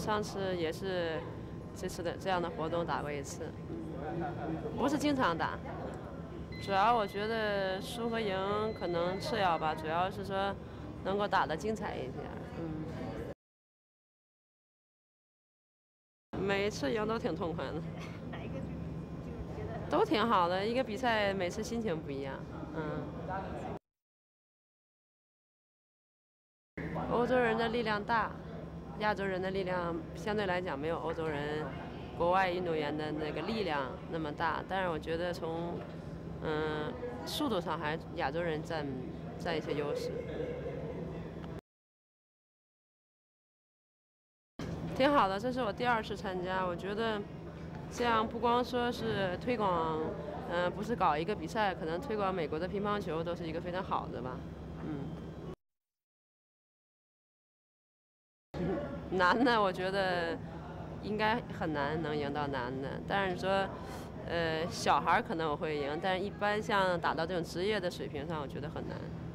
上次也是这次的这样的活动打过一次，不是经常打。主要我觉得输和赢可能次要吧，主要是说能够打得精彩一点。每次赢都挺痛快的。 哪一个就觉得都挺好的，一个比赛每次心情不一样。欧洲人的力量大，亚洲人的力量相对来讲没有欧洲人、国外运动员的那个力量那么大。但是我觉得从速度上还亚洲人占一些优势。挺好的，这是我第2次参加，我觉得这样不光说是推广，不是搞一个比赛，可能推广美国的乒乓球都是一个非常好的吧。男的我觉得应该很难能赢到男的，但是说，小孩可能我会赢，但是一般像打到这种职业的水平上，我觉得很难。